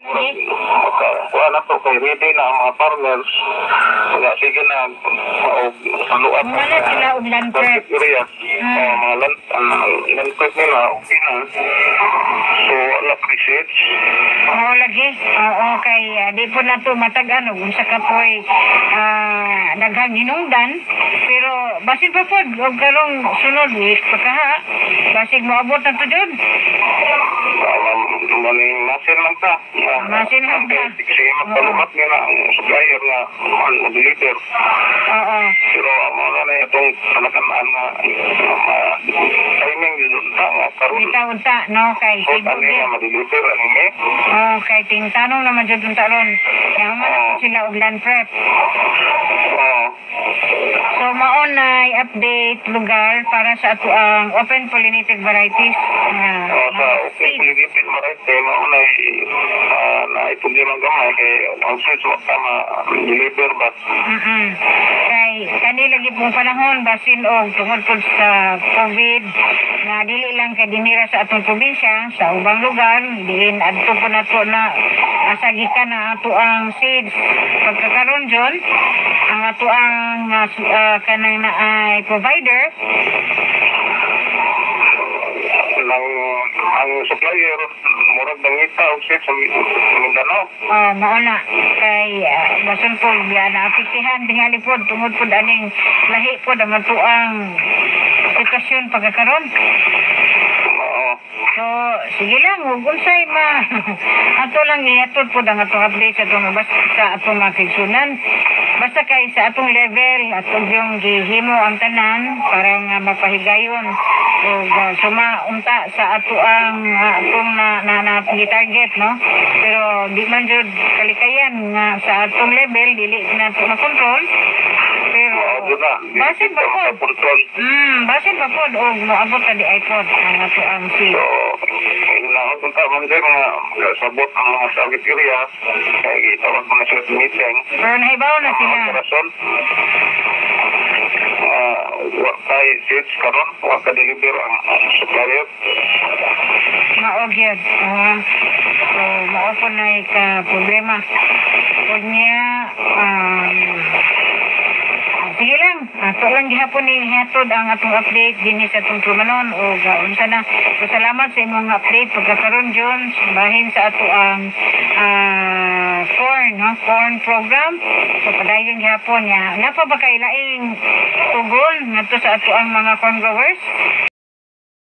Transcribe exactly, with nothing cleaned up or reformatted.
Kuha na to kay ready na ang mga farmers. Kaya sige na, paluat. Wala sila og land prep. Area. Oh, mga land, land prep nila, okay na. So, wala research. Oo, lagi. Oo, kay uh, di po na to matag-ano. Kung sa kapoy uh, daghang hinungdan. Pero, basin pa po, huwag karong sunod, wis pagkaha. Basig mo abot na to dyan. Maning masin lang ta. Masin lang ta. Kasi magpalumat nila ang supplier na mag-deliver. Oo. Pero amo na na itong panakanaan na timing yun ta. Bitaw-unta, no? Kay So, ano nga ma-deliver, ano nga? Oo, kay tingtanong naman dyan unta ron. Kaya man sila og land prep. Oo. So, maon na update lugar para sa ato ang open pollinated varieties. Uh, Oo, sa open pollinated varieties, maon na na ipugyo lang gamay kay ang search mo tama deliver ba? Mm-hmm. Kay kani lagi pong panahon basin og tungod po sa COVID na dili lang kay dinira sa atong probinsya, sa ubang lugar, diin adto po na to na asagikan na ato ang seeds. Pagkakaroon dyan, ang ato ang uh, kanang na ay provider ng ang supplier murag dangita og set sa Mindanao. Oh, mauna kay uh, bason po biya na apisihan tingali po tungod po aning lahi po ang ato ang sitwasyon pagkakaroon. So, sige lang, huwag unsay ma. Ato lang ihatod po ang atong update sa atong basta sa atong makigsunan. Basta kay sa atong level, atong yung gihimo ang tanan para nga mapahigayon. O uh, sumaunta sa ato ang uh, atong na, na, na target, no? Pero di man jud kalikayan nga sa atong level, dili na ito makontrol. Pero basin ba po? Hmm, basin ba po? O maabot na di iPod ang ato ang seed. Inahot ng tawag din mga sabot ang mga target area kaya itawag mga sila sa meeting. Pero nahibaw na sila. Rason, wakay seeds karon, waka deliver ang supplier. Maog yun. Uh, so, mao po na ka problema. Huwag niya, um, sige lang, ato lang gihapon ni hatod ang atong update din sa atong trumanon o gaunsa na. So, salamat sa imong update pagkakaroon dyan bahin sa ato ang uh, corn, no? Corn program. So, padayon gihapon niya. Napa ba kay laing tugol ngadto sa ato ang mga corn growers?